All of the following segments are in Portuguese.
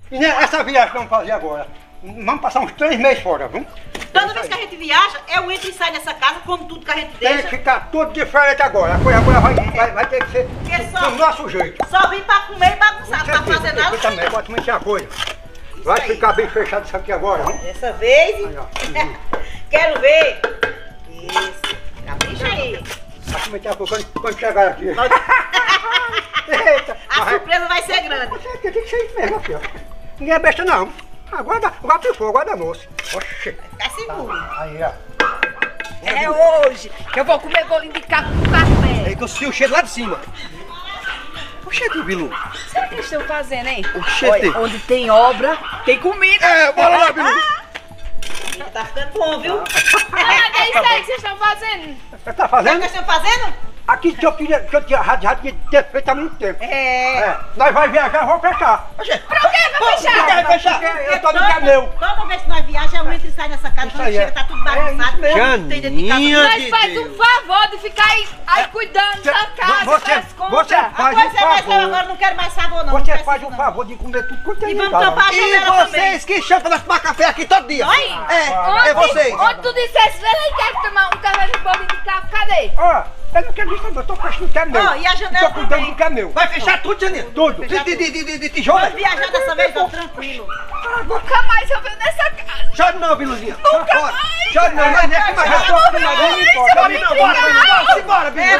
E essa viagem que vamos fazer agora, vamos passar uns 3 meses fora, viu? Toda vez que a gente viaja, é o entra e sai nessa casa, como tudo que a gente Tem deixa. que ficar tudo diferente agora. A coisa agora vai ter que ser do nosso jeito. Só vim pra comer e bagunçar, pra fazer nada. Aqui também, bota muita coisa. Vai ficar bem fechado isso aqui agora, viu? Dessa vez, Aí, ó. quero ver. Isso, capricha aí. Vai cometer a coisa quando chegar aqui. Eita, A surpresa vai ser grande. Você tem que ser isso mesmo, filho. Ninguém é besta, não. Agora pifou, agora moço. Oxê. Fica seguro. Aí, ó. É hoje que eu vou comer bolinho de caco com café. É que eu senti o cheiro lá de cima. Oxente, Bilu. Sabe o que eles estão fazendo, hein? Oxente. Olha, onde tem obra, tem comida. É, bora lá, Bilu. Tá ficando bom, viu? É isso aí que vocês estão fazendo. Você tá Sabe o fazendo? que eu estou fazendo? Aqui que eu tinha já tinha ter feito há muito tempo. É. Nós vai viajar, vamos fechar. Oxê. Pra o quê? Vai fechar? Vai fechar. Eu tô no caminhão. Toda vez que nós viajamos, eu entro e saio nessa casa, Isso quando aí chega, é. tá tudo bagunçado. É isso não tem dentro de casa. Janinha. Nós faz um favor de ficar aí cuidando da casa, das contas. Você A faz coisa um é mais eu favor. agora, não quero mais favor não. Você não faz preciso, um não. favor de comer tudo quanto é E vamos lugar. tampar a E janela também. vocês que chamam pra nós tomar café aqui todo dia. Nós? É vocês. Onde tu dissesse, vem lá e quer tomar um café de bolinho de caco, cadê? Ó, eu não quero isso, eu tô fechando o caminhão. Ó, e a janela Tô cuidando também. do caminhão. Vai fechar tudo, Janinha? Tudo. De tijolo? Vamos viajar dessa vez, ó, tranquilo. Nunca mais eu venho nessa casa. Chore não, Biluzinha. Nunca Bora. mais. Chore não, nós nem aqui mais. Eu tô aqui na rua, não importa. vai me Não, bora, Bilu. Bora, Bilu.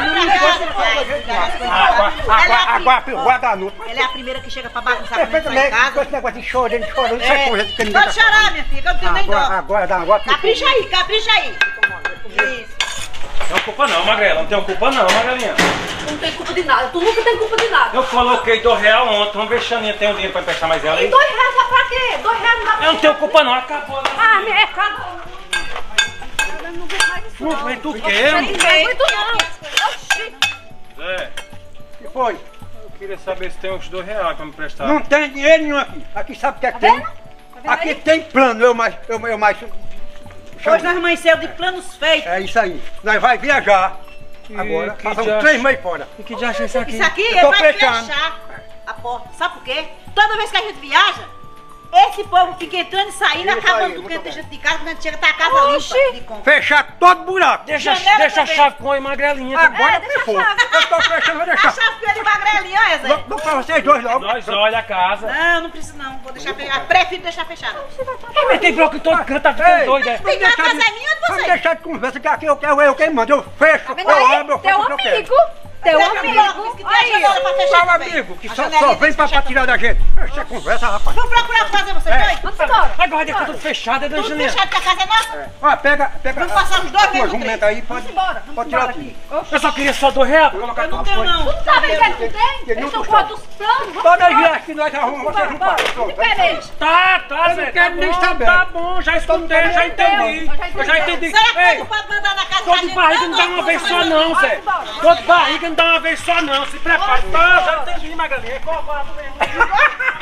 Agora, guarda a noite. Ela é a primeira que chega pra bagunçar quando Perfeito sai em mesmo, com casa. esse negócio de chorando, isso é coisa que ninguém Pode chorar, minha filha, que eu não tenho nem dó. Agora dá uma Capricha aí, capricha aí. Isso. Não tem culpa não, Magrela. Não tem culpa não, Magrelinha. Tu não tem culpa de nada, tu nunca tem culpa de nada. Eu coloquei R$2 ontem. Vamos ver se a Xaninha tem um dinheiro pra emprestar mais ela aí. E R$2 dá pra quê? R$2 não dá pra Eu não tenho culpa não. Acabou. Ah, minha cara. Eu não vou mais isso Não não. vem tu Não quê? tem muito não. Oxi. Zé, O que foi? eu queria saber se tem uns R$2 pra me emprestar. Não tem dinheiro nenhum aqui. Aqui sabe o que é que tem? vendo? Tá vendo Aqui aí? tem plano, eu mais. Hoje nós amanhecemos de planos feitos. É isso aí. Nós vai viajar. Agora, que passamos diacho. 3 meses fora. E que já achei isso aqui? Isso aqui Eu ele tô vai fechando. fechar a porta. Sabe por quê? Toda vez que a gente viaja, esse povo fica entrando e saindo, Isso acabando aí, tudo que muito a gente bem. deixa de casa, quando a gente chega, tá a casa limpa de compra. Fechar todo buraco. Deixa Janela a também. chave com a Magrelinha. Agora deixa a pifou. chave. Eu tô fechando, vou A deixar. chave de magrelinha, olha, Zé. Dou pra vocês dois logo. Nós olha a casa. Não, não precisa não. Vou deixar fechado. Prefiro deixar fechado. Mas tem bloco em todo canto, tá ficando doido, é? Tem que a casa é minha ou de Vamos vocês? deixar de conversa que aqui eu quero eu quem manda. Eu fecho, Tá eu vendo aí? abro, eu Teu faço o que eu quero. amigo. Teu Deixa amigo. logo, que tem a janela pra fechar Qual também. amigo que A só janelinha vem pra fechada tirar da gente? Essa conversa, rapaz. Vamos procurar fazer vocês dois? Vamos embora. Agora deixa tudo fechado, é da Tudo Janinha. fechado, que a casa é nossa. Ó, pega. Vamos passar os dois a meses no jumenta trem. aí, pode Embora. pode tirar tudo. Eu só queria só R$2. Colocar Eu não tudo tenho fora. não. Tu sabe que não tem? Ele não Eles estão custa. com outros planos. Todas as viagens que nós arrumamos, vocês não pagam. Diferente. Tá, Eu Zé. não quero nem bom, saber. Tá bom, já escutei, já entendi. Eu já entendi. Será que Ei, tu pode mandar na casa dor de barriga não dá uma vez só não, Zé. Dor de barriga não dá uma vez só não. Se prepara. Tá, já entendi, Magrelinha. É covarde mesmo.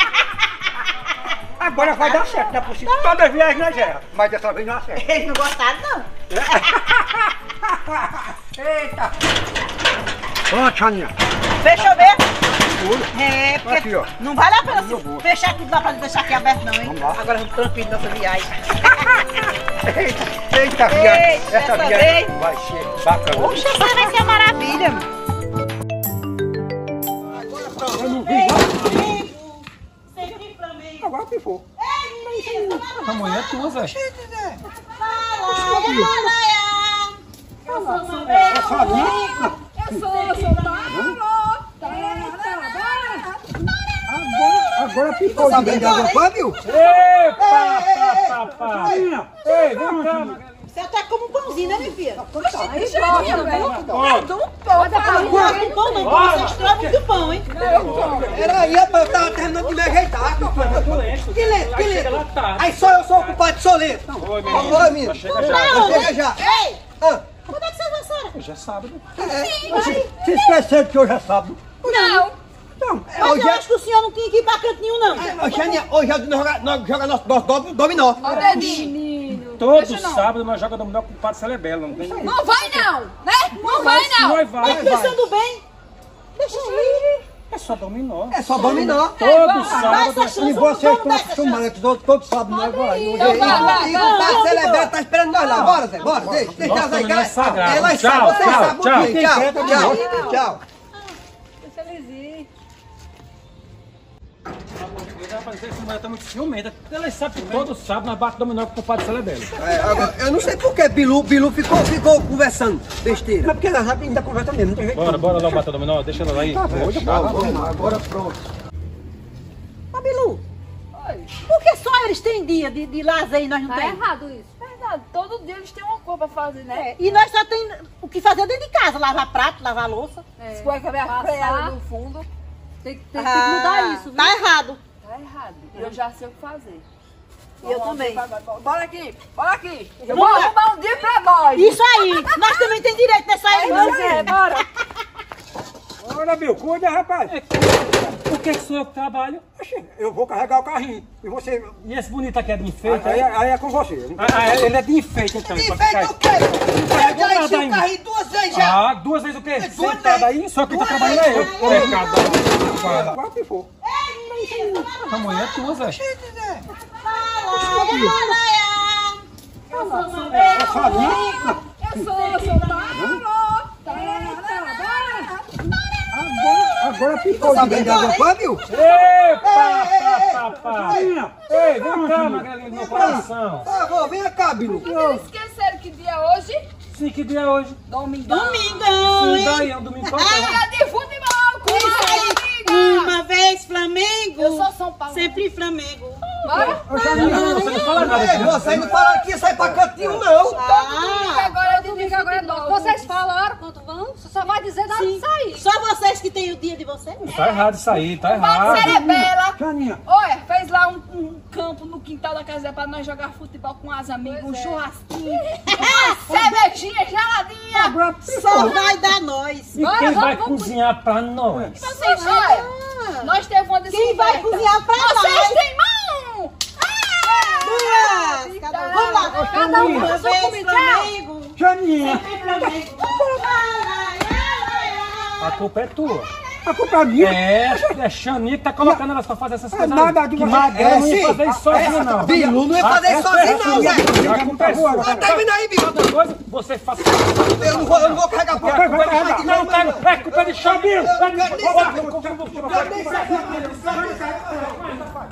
Agora vai dar certo, não é possível. Todas as viagens nós erramos, mas dessa vez não acerta. Eles não gostaram, não. Eita! Ó, Tchaninha. Fechou mesmo? Segura. É, porque Aqui, ó. não vale a pena Eu vou. fechar tudo lá pra deixar aqui aberto não, hein? Vamos lá. Agora vamos tranquilo nessa viagem. Eita, viagem. Eita, Essa dessa viagem vez. vai ser bacana. Poxa, essa vai ser uma maravilha. Eu não vi nada. Sempre pra mim. Agora que for. A mulher é tua, Zé. É só minha? Eu sou Agora picou de vez. viu? Epa, papá. Ei, vem cá, Magrelinha. Você tá como um pãozinho, né, minha filha? Aí, Jorginho, velho. Bota pra não gosto do pão, não. Você estraga do pão, hein? Peraí, rapaz, eu tava terminando de me ajeitar. Que lento. Aí só eu sou o culpado, sou lento. Oi, menino. Oi, menino. Chega já. Chega já. Ei! Ah, Quando é que vocês lançaram? Já é sábado. Se esqueceram que hoje é sábado. Não. Então, Mas hoje eu é... acho que o senhor não tinha que ir pra canto nenhum, não. Xaninha, hoje nós joga nosso dominó. Olha, menino. Todo Deixa não. sábado nós jogamos dominó com o Padre Celebelo. Não tem? Não vai não, né? Não vai não. Vai. Mas pensando bem, deixa aí. É só dominó. É só dominó. Todo sábado. E vocês estão acostumados, todos sabem, né? Agora. E o Parque Celebreto tá esperando nós lá. Bora, Zé, bora. Deixa Nossa, as aí, dominó é sagrado. Elas Tchau, sabem, vocês tchau, sabem. tchau. Tchau. Deixa eles ir. Rapaz, essa mulher tá muito ciumenta. Ela sabe que todo sábado nós batemos dominó com o padre Celebelo. Eu não sei por que Bilu ficou conversando besteira. Mas porque elas ainda conversam mesmo, não tem jeito. Bora lá bater dominó, deixa ela aí. Agora pronto. Ô, Bilu, Oi. por que só eles têm dia de lazer e nós não Tá temos? errado isso. Verdade. Todo dia eles têm uma coisa pra fazer, né? E nós só tem o que fazer dentro de casa, lavar prato, lavar louça. As coisas que a freada no fundo. Tem que mudar isso, viu? Tá errado. Tá errado. E eu já sei o que fazer. Eu também. Bora aqui, bora aqui. Eu vou arrumar um dia pra nós. Isso aí, nós também temos direito nessa aí, não. Bora. Olha, Bill, cuida, rapaz. Por que sou eu que trabalho? Oxi, eu vou carregar o carrinho. E você... E esse bonito aqui é de enfeite? Aí é com você. Ele é de enfeite então. E pra feito ficar o quê? Eu já enchi o carrinho 2 vezes já. Ah, 2 vezes o quê? Duas Sentado vezes. aí? Só quem tá Duas trabalhando é eu. vezes. Pecado. Agora que for. A mulher é tua, Zé. Gente, Zé. Eu sou Agora ficou Tá sabendo de alguma coisa, viu? Epa, papai. Ei, vem cá, magrelinho do meu coração. Por favor, vem cá, Bilu. Esqueceram que dia é hoje? Sim, que dia é hoje? Domingão. Domingão, Sim, hein? daí é um domingo qualquer. É de futebol, Isso aí. amiga. Uma vez Flamengo. Eu sou São Paulo. Sempre Flamengo. Bora? Não, você não fala nada. Ei, vocês não falaram que ia sair pra cantinho, não. Agora eu digo agora é novo. Vocês falaram quando vão? Você só vai dizer na hora de sair. Só vocês que têm o dia de vocês. Tá errado isso aí, tá Bate errado. Cerebela. Janinha, Olha, fez lá um campo no quintal da casa pra nós jogar futebol com as amigas, um churrasquinho, uma cervejinha geladinha. agora Só vai dar nós. E quem vai cozinhar pra nós? Vocês, olha, nós teve uma Quem vai descoberta. cozinhar pra nós? Vocês têm mão! Vamos lá. Cada um Uma com a sua vez comida. Flamengo. Janinha, Sempre Flamengo. A culpa é tua. a culpa é minha. É Xani que tá colocando elas pra fazer essas coisas nada aí. de Que você. magrela não ia sim. fazer isso sozinho, não. Bilu não ia fazer isso sozinho, não, Zé. A culpa é sua. Termina aí, Bilu. Outra coisa, você faz... Eu não vou carregar pra É culpa de... Não, é culpa de Xamil. Eu quero nem saber.